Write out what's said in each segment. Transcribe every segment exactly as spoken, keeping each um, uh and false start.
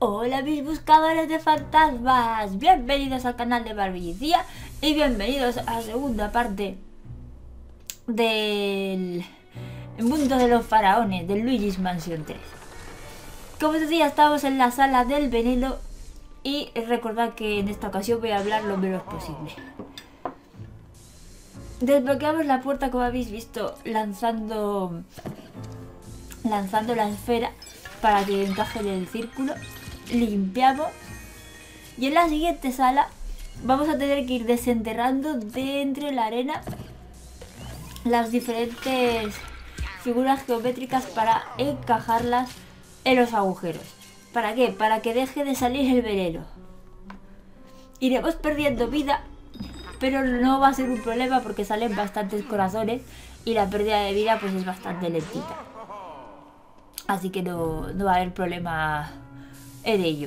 Hola mis buscadores de fantasmas, bienvenidos al canal de Barbicía y bienvenidos a la segunda parte del mundo de los faraones, del Luigi's Mansion tres. Como os decía, estamos en la sala del veneno y recordad que en esta ocasión voy a hablar lo menos posible. Desbloqueamos la puerta, como habéis visto, lanzando, lanzando la esfera para que encaje en el círculo. Limpiamos y en la siguiente sala vamos a tener que ir desenterrando de entre la arena las diferentes figuras geométricas para encajarlas en los agujeros. ¿Para qué? Para que deje de salir el veneno. Iremos perdiendo vida, pero no va a ser un problema porque salen bastantes corazones y la pérdida de vida pues es bastante lentita. Así que no, no va a haber problema en ello.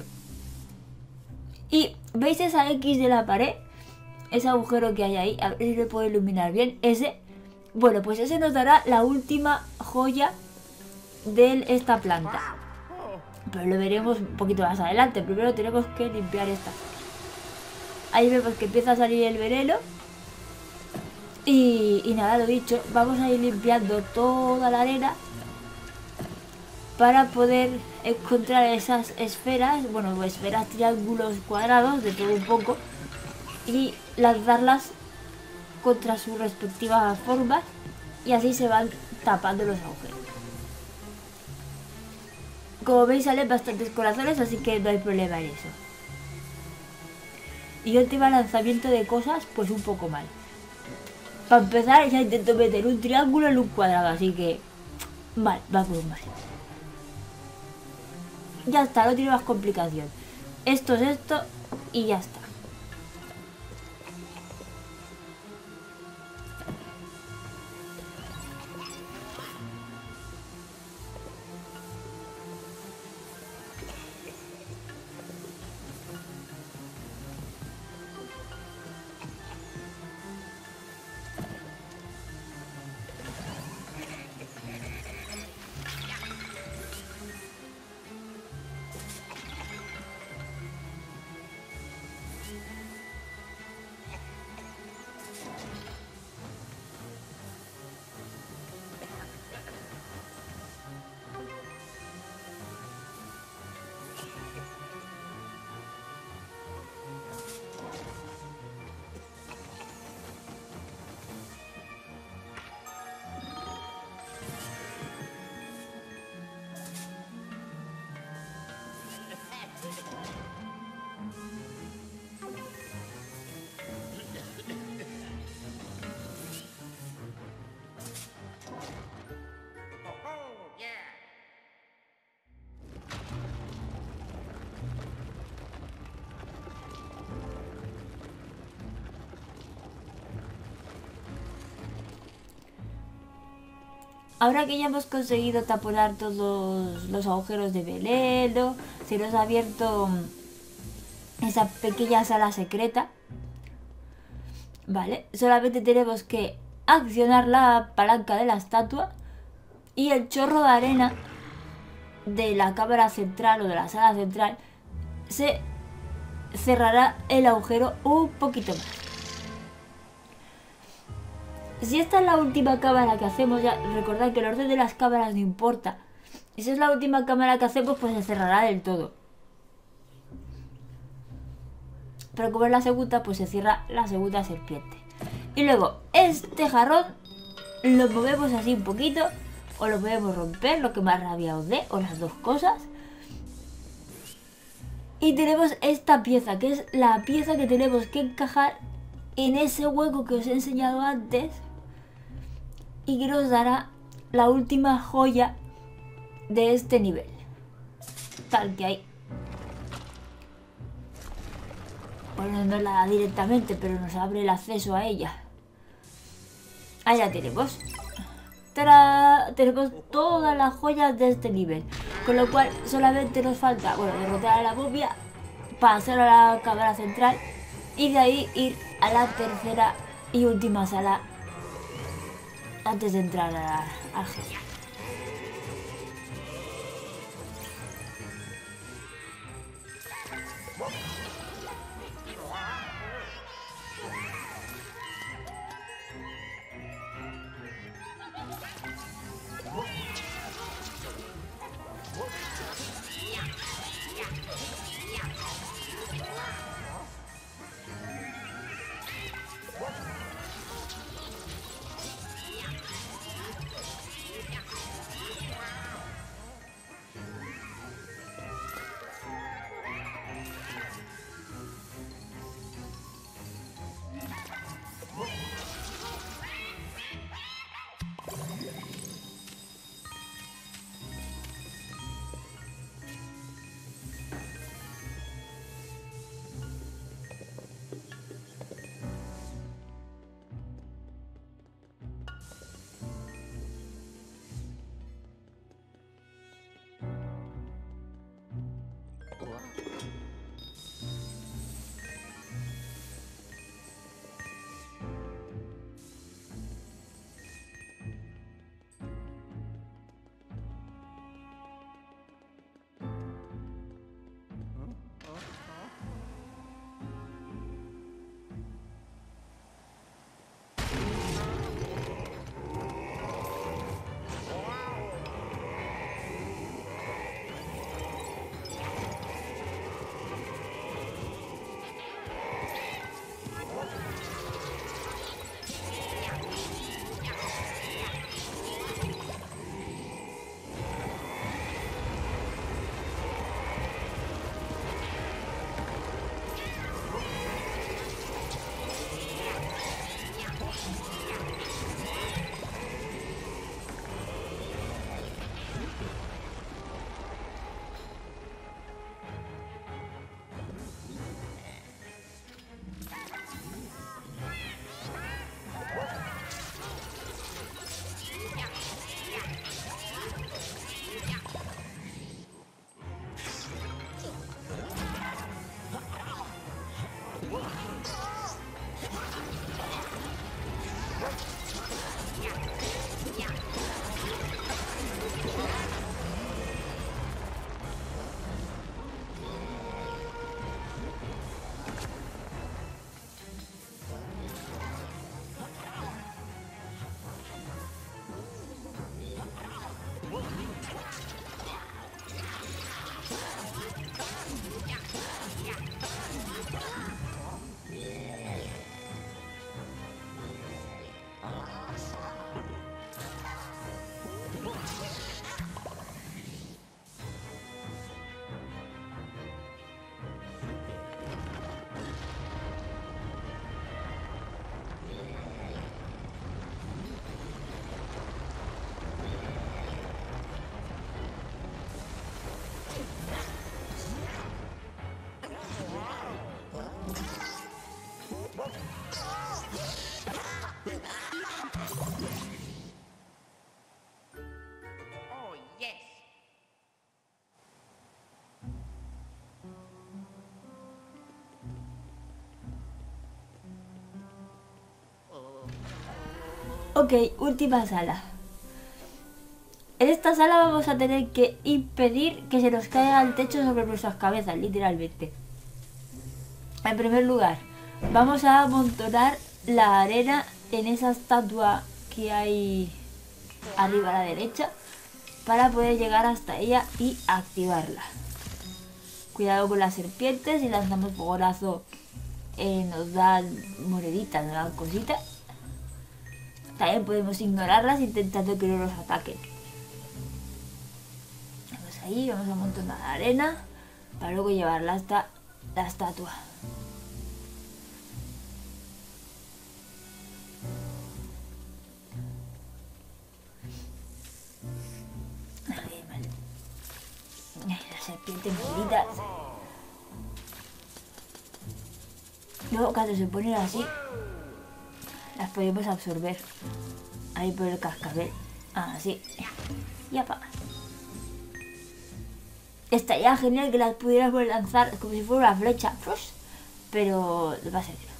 Y ¿veis esa X de la pared? Ese agujero que hay ahí, a ver si le puedo iluminar bien. Ese, bueno, pues ese nos dará la última joya de esta planta. Pero lo veremos un poquito más adelante. Primero tenemos que limpiar esta. Ahí vemos que empieza a salir el veneno. Y, y nada, lo dicho, vamos a ir limpiando toda la arena para poder encontrar esas esferas, bueno, esferas, triángulos, cuadrados, de todo un poco, y lanzarlas contra sus respectivas formas, y así se van tapando los agujeros. Como veis salen bastantes corazones, así que no hay problema en eso. Y último lanzamiento de cosas, pues un poco mal. Para empezar ya intento meter un triángulo en un cuadrado, así que mal, vamos mal. Ya está, no tiene más complicación. Esto es esto y ya está. Ahora que ya hemos conseguido taponar todos los agujeros de veneno, se nos ha abierto esa pequeña sala secreta. Vale, solamente tenemos que accionar la palanca de la estatua y el chorro de arena de la cámara central o de la sala central se cerrará el agujero un poquito más. Si esta es la última cámara que hacemos, ya recordad que el orden de las cámaras no importa. Si esa es la última cámara que hacemos, pues se cerrará del todo. Pero como es la segunda, pues se cierra la segunda serpiente. Y luego, este jarrón lo movemos así un poquito, o lo podemos romper, lo que más rabia os dé, o las dos cosas. Y tenemos esta pieza, que es la pieza que tenemos que encajar en ese hueco que os he enseñado antes y que nos dará la última joya de este nivel. Tal que ahí. Bueno, no la da directamente, pero nos abre el acceso a ella. Ahí la tenemos. ¡Tarán! Tenemos todas las joyas de este nivel. Con lo cual solamente nos falta, bueno, derrotar a la momia, pasar a la cámara central y de ahí ir a la tercera y última sala antes de entrar a, al jefe. Ok, última sala. En esta sala vamos a tener que impedir que se nos caiga el techo sobre nuestras cabezas, literalmente. En primer lugar, vamos a amontonar la arena en esa estatua que hay arriba a la derecha para poder llegar hasta ella y activarla. Cuidado con las serpientes, si lanzamos fogonazo eh, nos dan moneditas, nos dan cositas. También podemos ignorarlas intentando que no nos ataquen. Vamos ahí, vamos a amontonar la arena para luego llevarla hasta la estatua. Las serpientes malditas. Luego cuando se ponen así, las podemos absorber. Ahí por el cascabel. Así. Y apa. Estaría genial que las pudiéramos lanzar como si fuera una flecha. Pero va a ser que no.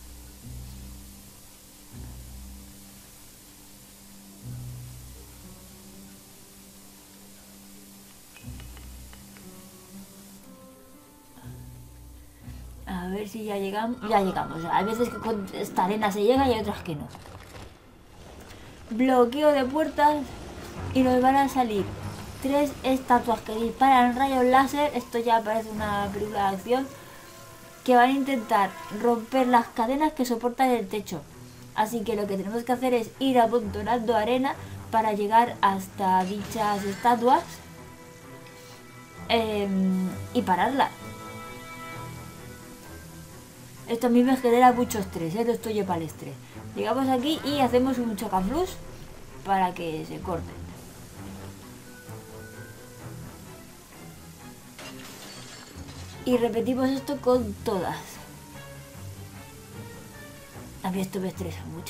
A ver si ya llegamos. Ya llegamos. Hay veces que con esta arena se llega y hay otras que no. Bloqueo de puertas. Y nos van a salir tres estatuas que disparan rayos láser. Esto ya parece una película de acción. Que van a intentar romper las cadenas que soportan el techo. Así que lo que tenemos que hacer es ir amontonando arena para llegar hasta dichas estatuas. Eh, y pararlas. Esto a mí me genera mucho estrés, ¿eh? No estoy yo para el estrés. Llegamos aquí y hacemos un chocaflus para que se corten. Y repetimos esto con todas. A mí esto me estresa mucho.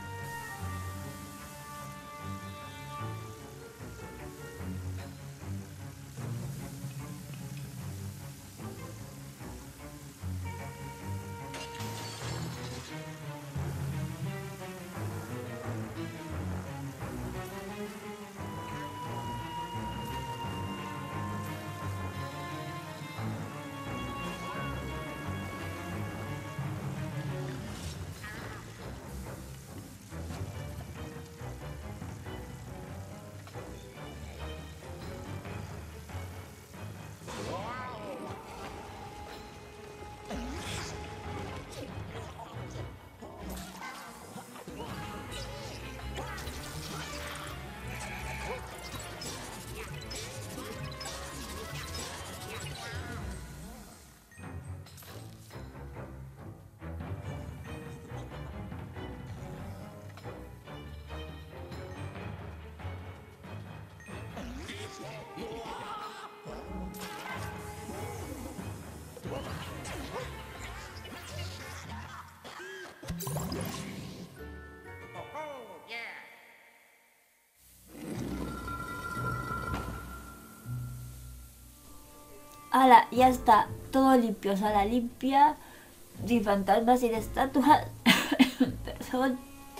¡Hala! Ya está todo limpio, sala limpia, sin fantasmas, sin estatuas. Perdón.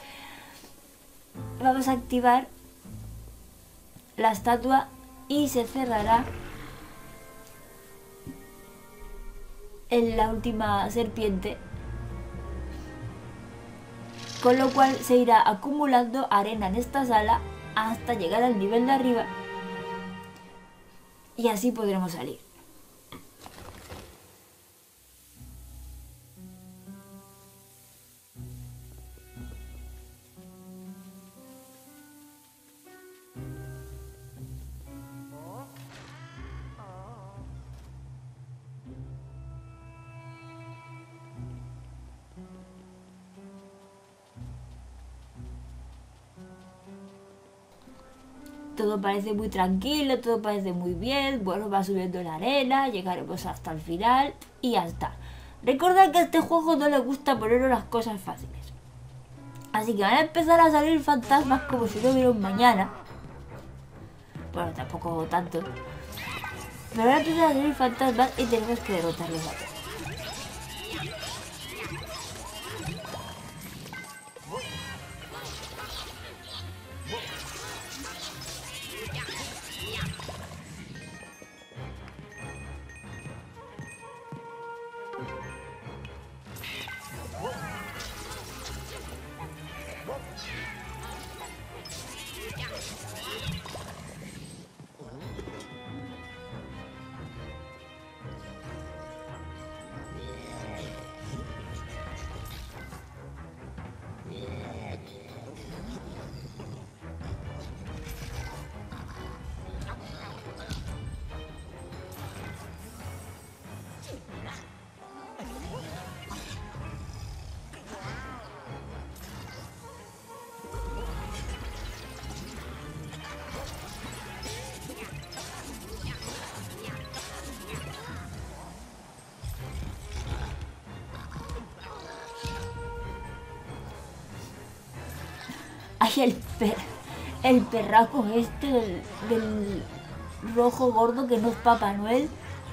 Vamos a activar la estatua y se cerrará en la última serpiente, con lo cual se irá acumulando arena en esta sala hasta llegar al nivel de arriba y así podremos salir. Todo parece muy tranquilo, todo parece muy bien. Bueno, va subiendo la arena, llegaremos hasta el final y ya está. Recordad que a este juego no le gusta poner las cosas fáciles. Así que van a empezar a salir fantasmas como si no hubiera un mañana. Bueno, tampoco tanto. Pero van a empezar a salir fantasmas y tenemos que derrotarlos a todos. Hay el per... el perraco este del, del rojo gordo que no es Papá Noel.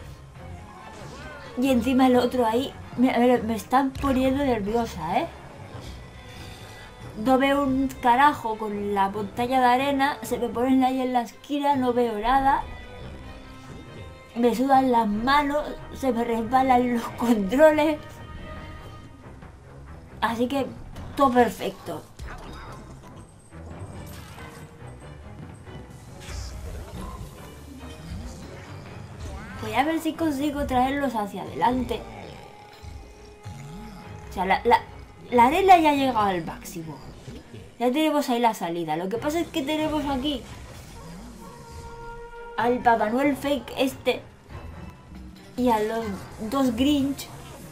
Y encima el otro ahí. Me, me, me están poniendo nerviosa, ¿eh? No veo un carajo con la montaña de arena. Se me ponen ahí en la esquina, no veo nada. Me sudan las manos, se me resbalan los controles. Así que todo perfecto. Voy a ver si consigo traerlos hacia adelante. O sea, la, la, la arena ya ha llegado al máximo. Ya tenemos ahí la salida. Lo que pasa es que tenemos aquí al Papá Noel fake este y a los dos Grinch.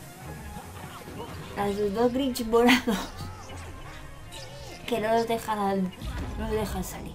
A los dos Grinch morados que no nos dejan, no nos dejan salir.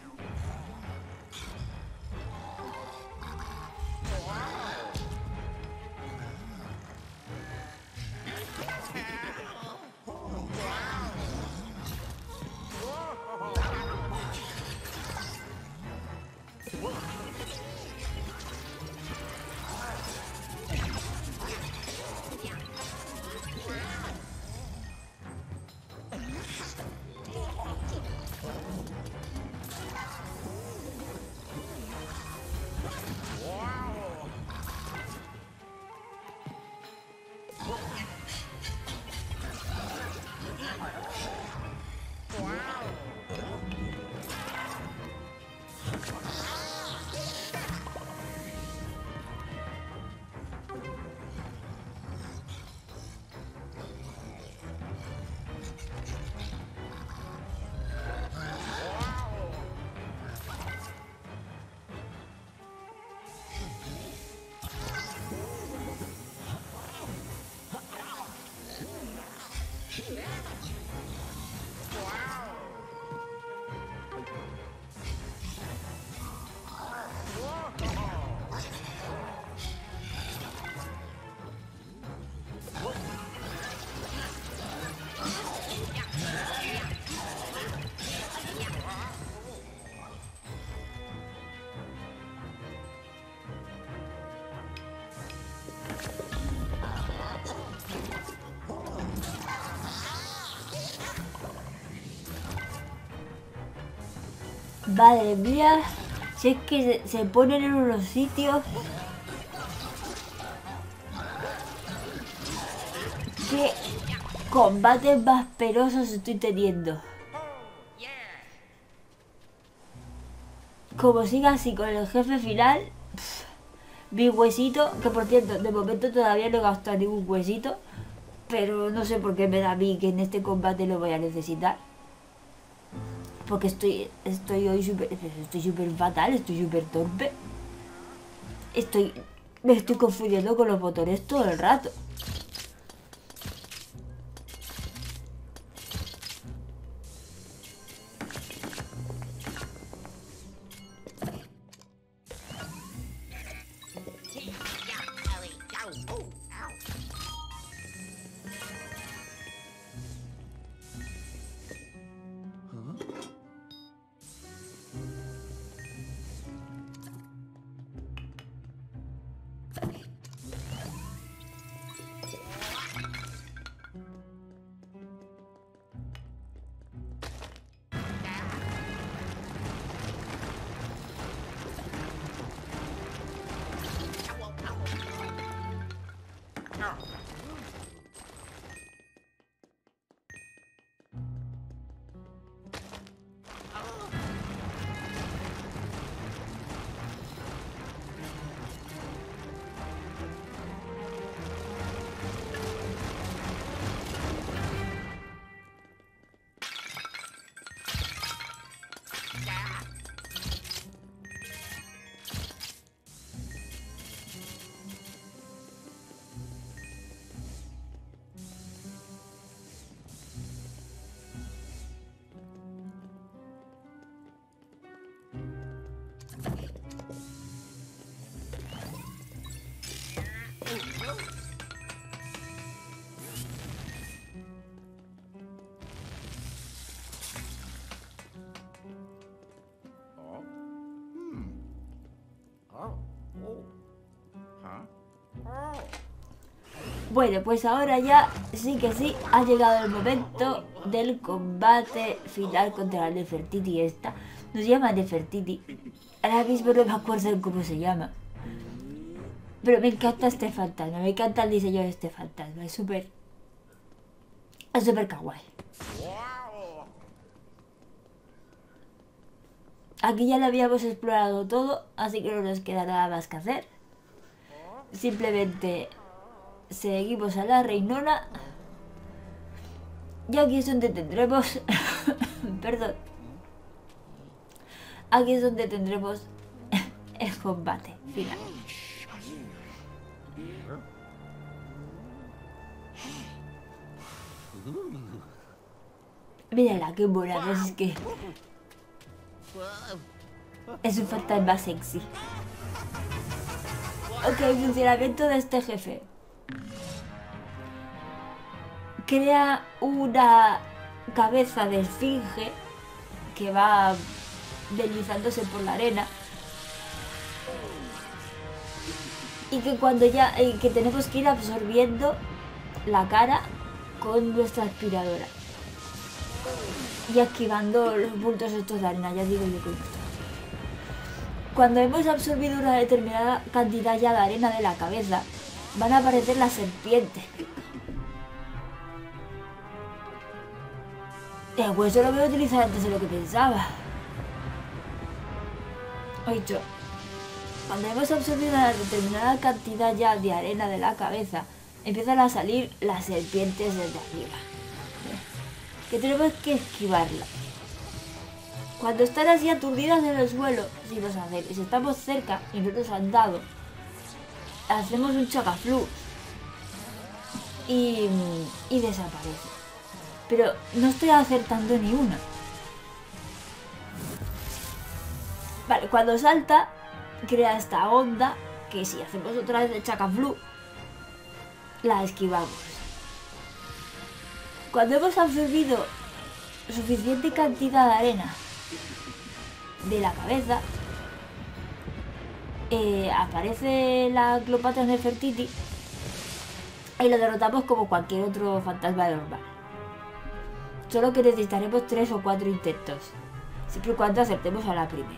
Madre mía, si es que se, se ponen en unos sitios. Qué combates más penosos estoy teniendo. Como siga así con el jefe final, pff, mi huesito, que por cierto, de momento todavía no he gastado ningún huesito, pero no sé por qué me da a mí que en este combate lo voy a necesitar. Porque estoy, estoy hoy súper, estoy súper fatal, estoy súper torpe. Estoy, me estoy confundiendo con los botones todo el rato. Bueno, pues ahora ya sí que sí ha llegado el momento del combate final contra la Nefertiti esta. Nos llama Nefertiti. Ahora mismo no me acuerdo de cómo se llama. Pero me encanta este fantasma, me encanta el diseño de este fantasma. Es súper... Es súper kawaii. Aquí ya lo habíamos explorado todo, así que no nos queda nada más que hacer. Simplemente seguimos a la reinona. Y aquí es donde tendremos... Perdón. Aquí es donde tendremos el combate final. Mírala, qué buena, es que... Es un fantasma sexy. Ok, funcionamiento de este jefe. Crea una cabeza de esfinge que va deslizándose por la arena. Y que cuando ya... Eh, que tenemos que ir absorbiendo la cara con nuestra aspiradora. Y esquivando los bultos estos de arena, ya digo yo que esto. Cuando hemos absorbido una determinada cantidad ya de arena de la cabeza, van a aparecer las serpientes. El hueso lo voy a utilizar antes de lo que pensaba. Ocho. Cuando hemos absorbido una determinada cantidad ya de arena de la cabeza, empiezan a salir las serpientes desde arriba. Que tenemos que esquivarla. Cuando están así aturdidas en el suelo, si nos hacen, si estamos cerca y no nos han dado, hacemos un chacaflú y, y desaparece. Pero no estoy acertando ni una. Vale, cuando salta, crea esta onda que si hacemos otra vez el chacaflú, la esquivamos. Cuando hemos absorbido suficiente cantidad de arena de la cabeza, eh, aparece la Cleopatra Nefertiti y lo derrotamos como cualquier otro fantasma normal. Solo que necesitaremos tres o cuatro intentos, siempre y cuando acertemos a la primera.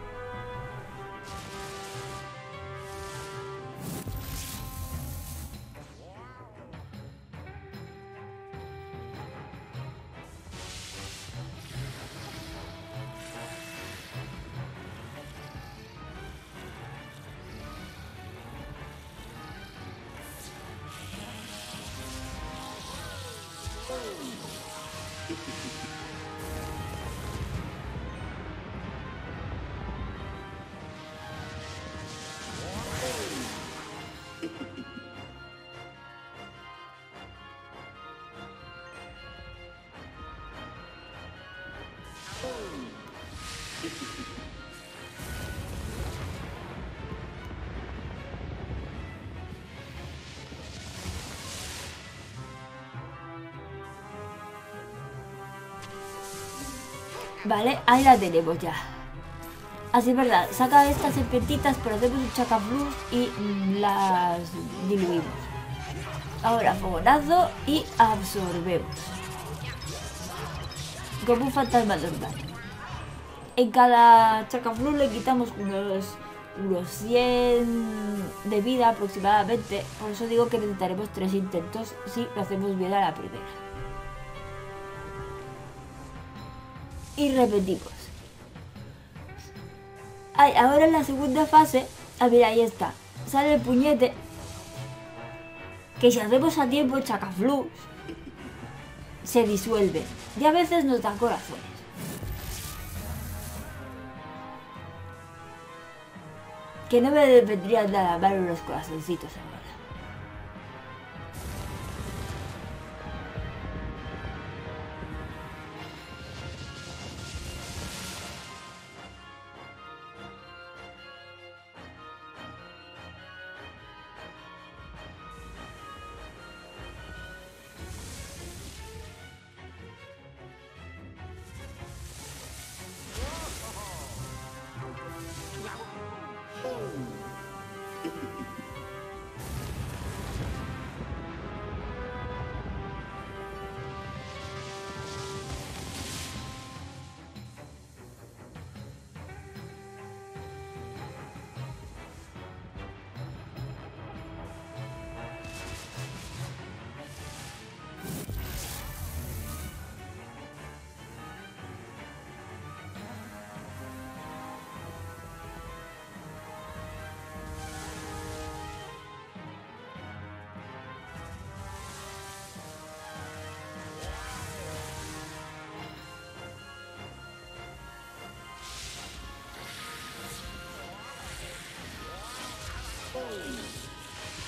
Vale, ahí la tenemos ya. Así es verdad, saca estas serpentitas, pero hacemos un chacaflú y mm, las diluimos. Ahora fogonazo y absorbemos. Como un fantasma normal. En cada chacaflú le quitamos unos, unos cien de vida aproximadamente. Por eso digo que necesitaremos tres intentos si lo hacemos bien a la primera. Y repetimos. Ay, ahora en la segunda fase, a ver, ahí está. Sale el puñete. Que si hacemos a tiempo el chacaflú, se disuelve. Y a veces nos da corazones. Que no me vendrían nada mal unos corazoncitos ahora.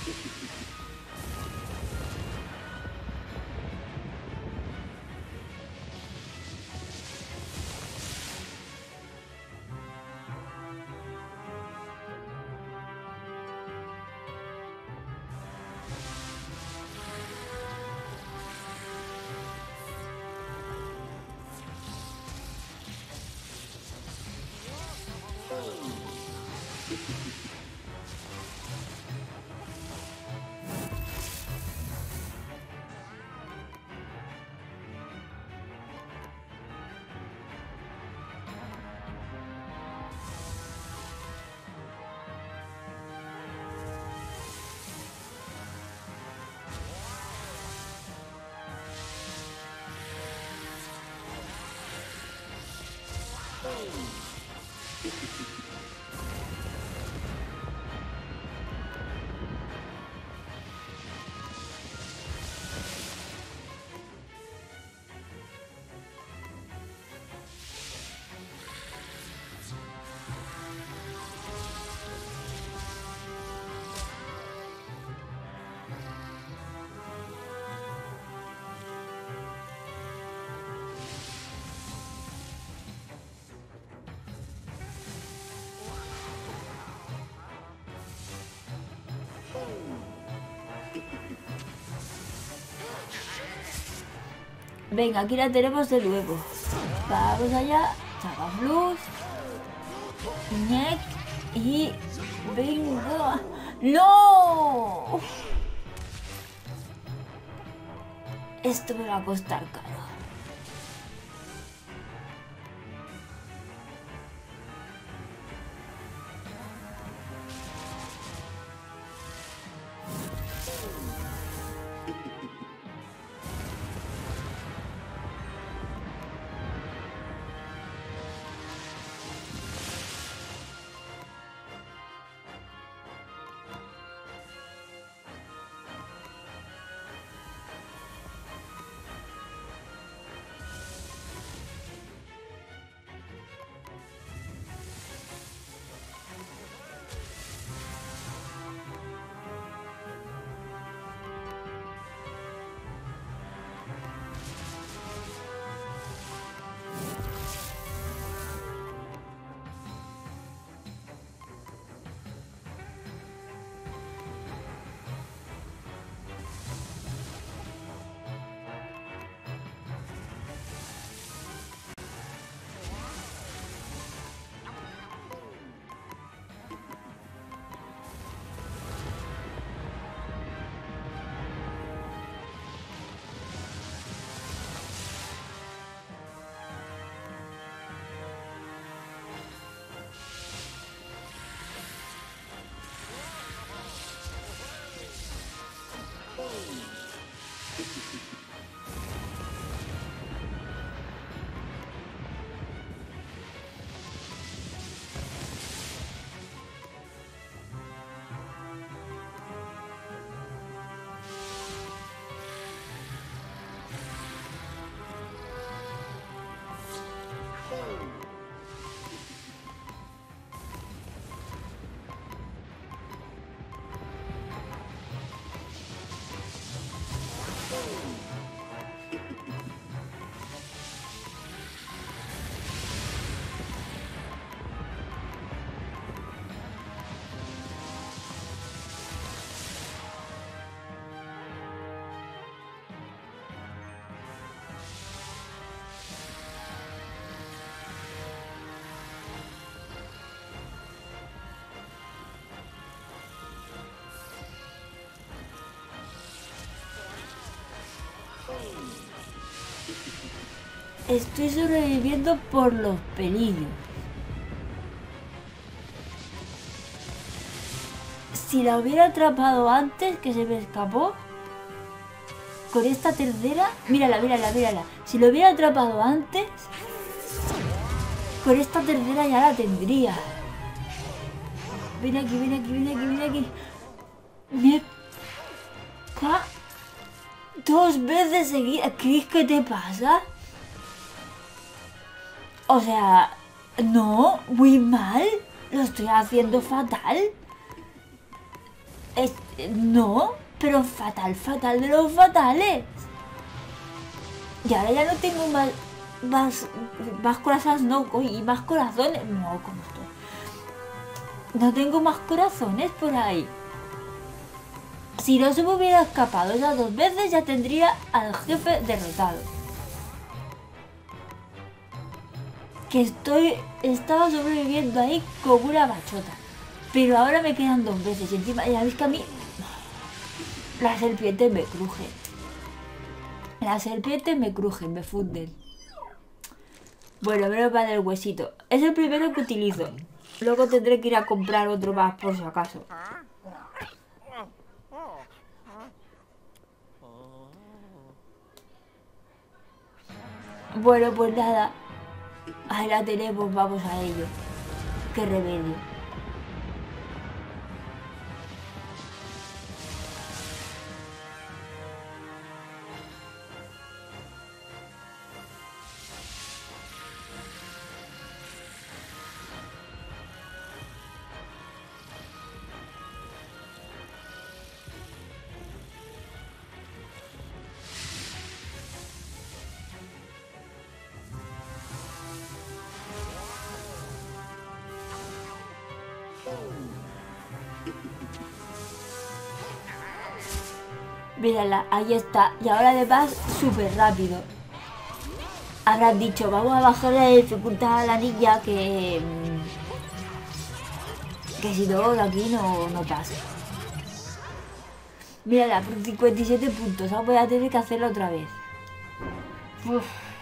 Venga, aquí la tenemos de nuevo. Vamos allá. Chagaflus. Ñec. Y... venga. ¡No! Esto me va a costar caro. Estoy sobreviviendo por los pelillos. Si la hubiera atrapado antes, que se me escapó, con esta tercera... Mírala, mírala, mírala. Si lo hubiera atrapado antes, con esta tercera ya la tendría. Ven aquí, ven aquí, ven aquí, ven aquí. Me... ca... Dos veces seguidas. ¿Qué es que te pasa? O sea, no, muy mal. Lo estoy haciendo fatal. Es, no, pero fatal, fatal de los fatales. Y ahora ya no tengo más, más, más corazones, no, y más corazones. No, ¿cómo estoy? No tengo más corazones por ahí. Si no se me hubiera escapado esas dos veces, ya tendría al jefe derrotado. Que estoy, estaba sobreviviendo ahí como una bachota. Pero ahora me quedan dos veces y encima, ya veis que a mí la serpiente me cruje. La serpiente me cruje, me funden. Bueno, menos va del huesito. Es el primero que utilizo. Luego tendré que ir a comprar otro más por si acaso. Bueno, pues nada. Ahí la tenemos, vamos a ello. Qué remedio. Mírala, ahí está. Y ahora además súper rápido. Habrán dicho, vamos a bajar la dificultad a la niña que... Que si no, de aquí no, no pasa. Mírala, por cincuenta y siete puntos. Ahora voy a tener que hacerlo otra vez. Uf.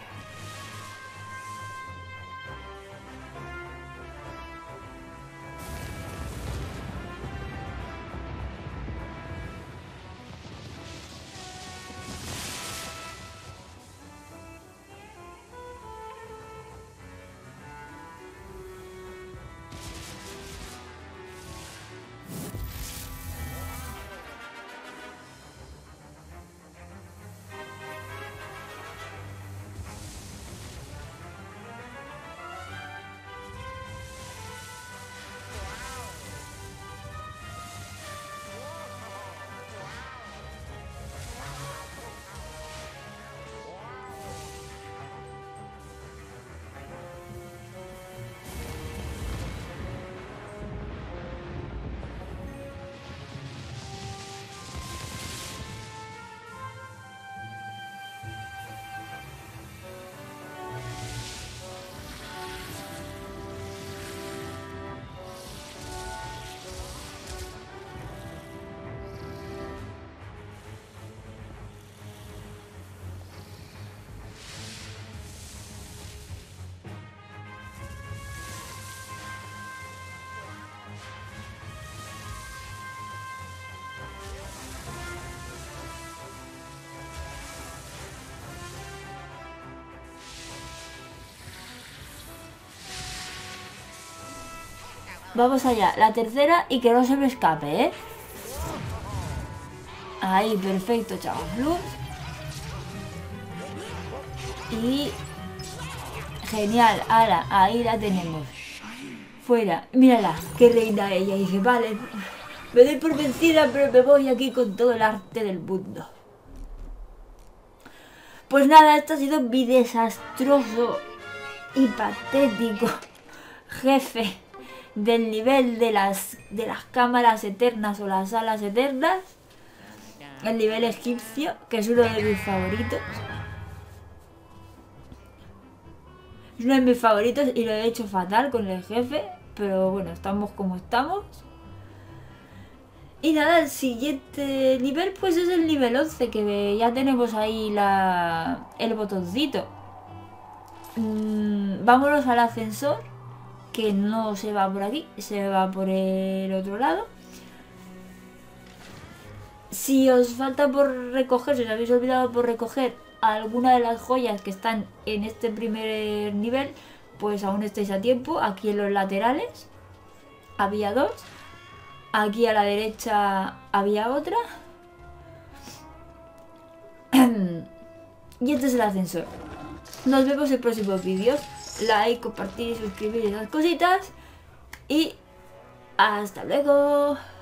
Vamos allá, la tercera y que no se me escape, ¿eh? Ahí, perfecto, chavos. Y... Genial, ala, ahí la tenemos. Fuera, mírala, qué reina ella. Y dice, vale, me doy por vencida, pero me voy aquí con todo el arte del mundo. Pues nada, esto ha sido mi desastroso y patético jefe del nivel de las de las cámaras eternas o las salas eternas, el nivel egipcio, que es uno de mis favoritos. Es uno de mis favoritos y lo he hecho fatal con el jefe, pero bueno, estamos como estamos. Y nada, el siguiente nivel pues es el nivel once, que ya tenemos ahí la, el botoncito. Mm, vámonos al ascensor, que no se va por aquí, se va por el otro lado. Si os falta por recoger, si os habéis olvidado por recoger alguna de las joyas que están en este primer nivel, pues aún estáis a tiempo. Aquí en los laterales había dos. Aquí a la derecha había otra. Y este es el ascensor. Nos vemos en próximos vídeos. Like, compartir, suscribir, esas cositas. Y hasta luego.